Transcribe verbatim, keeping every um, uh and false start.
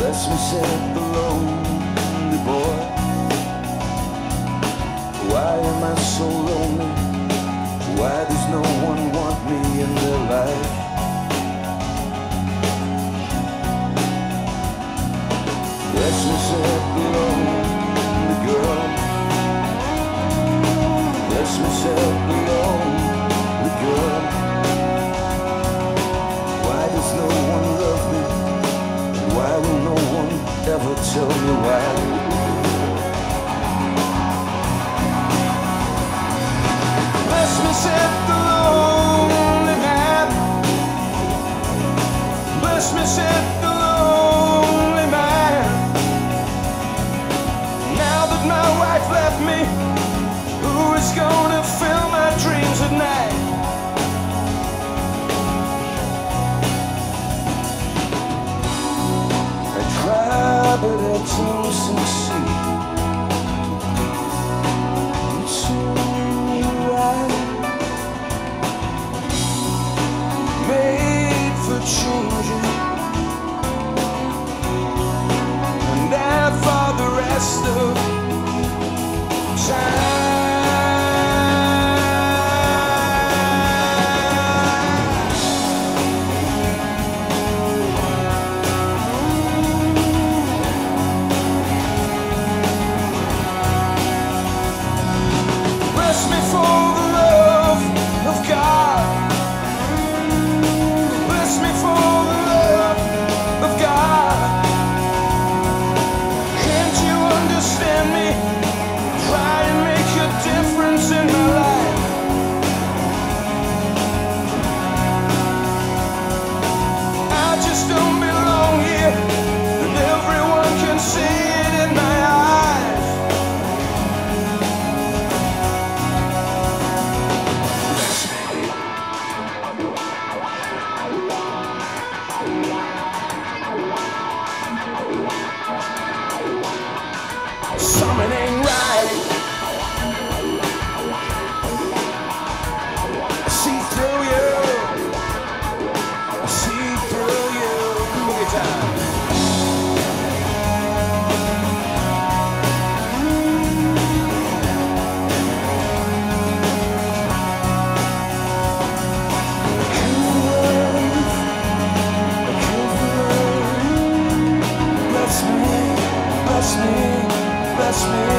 Bless me, said the lonely boy. Why am I so lonely? Why does no one want me in their life? Bless me, said the lonely girl. Bless me, said the lonely girl. Why does no one love me? And why will no one ever tell me why? Bless me, said the lonely man. Bless me, said the lonely man. Now that my wife left me, who is gonna fill my dreams at night? I try, but I don't succeed. It's alright. Made for changing, and now for the rest of time. Bless me for the love of God. Bless me for the love of God. Can't you understand me? Try and make a difference in my life. I just don't belong here, and everyone can see it in my eyes. Something ain't right. I see through you. I see through you. Boogie time. Bless me, bless me, bless me.